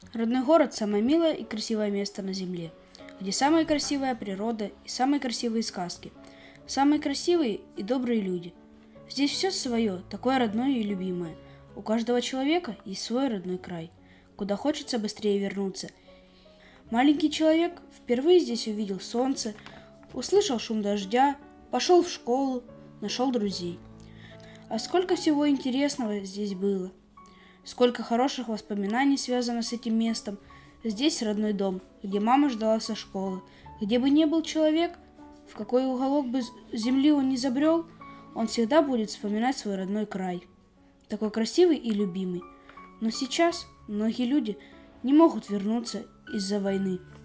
Родной город – самое милое и красивое место на земле, где самая красивая природа и самые красивые сказки, самые красивые и добрые люди. Здесь все свое, такое родное и любимое. У каждого человека есть свой родной край, куда хочется быстрее вернуться. Маленький человек впервые здесь увидел солнце, услышал шум дождя, пошел в школу, нашел друзей. А сколько всего интересного здесь было! Сколько хороших воспоминаний связано с этим местом. Здесь родной дом, где мама ждала со школы. Где бы ни был человек, в какой уголок бы земли он ни забрел, он всегда будет вспоминать свой родной край. Такой красивый и любимый. Но сейчас многие люди не могут вернуться из-за войны.